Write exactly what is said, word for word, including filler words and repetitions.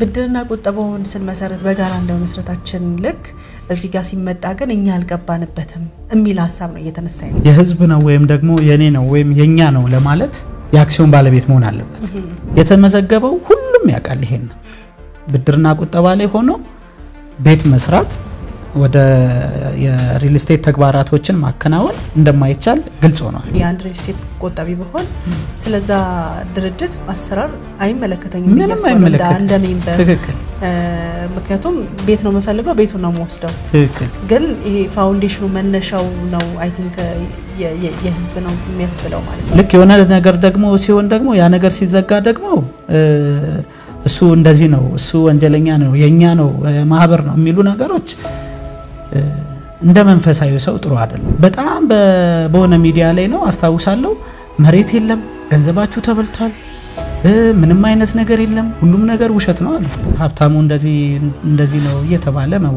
ብድርና ቁጠባውን ስንመሰረት በጋራ እንደው መስረታችን ልክ እዚህ ጋር ሲመጣ ግን እኛ አልገባንበትም እሚል ሐሳብ ነው እየተነሳ ያለው የህዝብ ነው ወይም ደግሞ የኔ ነው ወይም የኛ ነው ለማለት የአክሲዮን ባለቤት መሆን አለበት የተመዘገበው ሁሉም ያውቃል ይሄን ብድርና ቁጠባ ላይ ሆኖ ቤት መስራት ወደ የሪል ስቴት ተግባራቶችን ማከናወን እንደማይቻል ግልጽ ሆኗል የአንድ ሪል ስቴት ቆጣቢ በሆን ስለዛ ድርጅት አሰራር አይመለከተኝም ይያስባል እንደ ሜምበር ትክክል ምክንያቱም ቤት ነው መፈልገው ቤቱ ነው ወስደው ትክክል ግን ይሄ ፋውንዴሽኑ መነሻው ነው አይ ቲንክ የህዝብ ነው የሚያስብለው ማለት ነው ልክ የሆነ ነገር ደግሞ ሲሆን ደግሞ ያ ነገር ሲዘጋ ደግሞ እሱ እንደዚህ ነው እሱ ወንጀለኛ ነው የኛ ነው ማህበር ነው የሚሉ ነገሮች እንደ መንፈሳዊ ሰው ጥሩ አይደለም በጣም በሆነ ሚዲያ ላይ ነው አስተዋውሳለሁ መሬት የለም ገንዘባችሁ ተበልቷል ምንም አይነት ነገር የለም ሁሉም ነገር ውሸት ነው ሀብታሙ እንደዚህ እንደዚህ ነው እየተባለ